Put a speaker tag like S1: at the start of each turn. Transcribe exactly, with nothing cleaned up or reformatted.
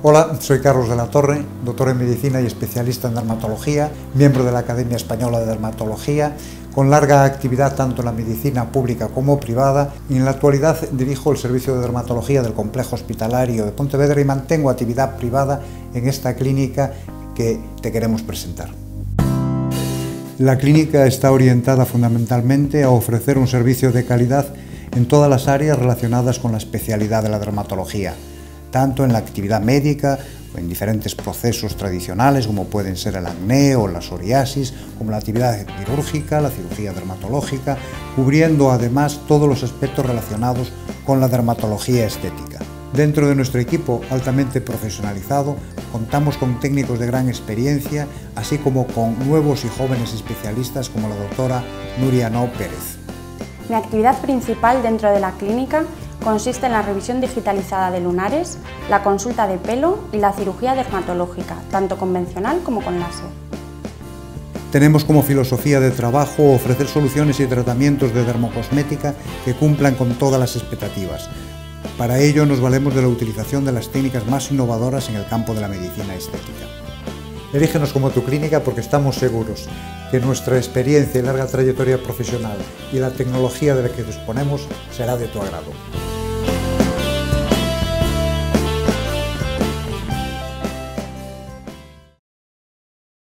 S1: Hola, soy Carlos de la Torre, doctor en Medicina y especialista en dermatología, miembro de la Academia Española de Dermatología, con larga actividad tanto en la medicina pública como privada, y en la actualidad dirijo el servicio de dermatología del Complejo Hospitalario de Pontevedra y mantengo actividad privada en esta clínica que te queremos presentar. La clínica está orientada fundamentalmente a ofrecer un servicio de calidad en todas las áreas relacionadas con la especialidad de la dermatología, tanto en la actividad médica, o en diferentes procesos tradicionales como pueden ser el acné o la psoriasis, como la actividad quirúrgica, la cirugía dermatológica, cubriendo además todos los aspectos relacionados con la dermatología estética. Dentro de nuestro equipo altamente profesionalizado, contamos con técnicos de gran experiencia, así como con nuevos y jóvenes especialistas como la doctora Nuria No Pérez.
S2: Mi actividad principal dentro de la clínica consiste en la revisión digitalizada de lunares, la consulta de pelo y la cirugía dermatológica, tanto convencional como con láser.
S1: Tenemos como filosofía de trabajo ofrecer soluciones y tratamientos de dermocosmética que cumplan con todas las expectativas. Para ello nos valemos de la utilización de las técnicas más innovadoras en el campo de la medicina estética. Elígenos como tu clínica porque estamos seguros que nuestra experiencia y larga trayectoria profesional y la tecnología de la que disponemos será de tu agrado.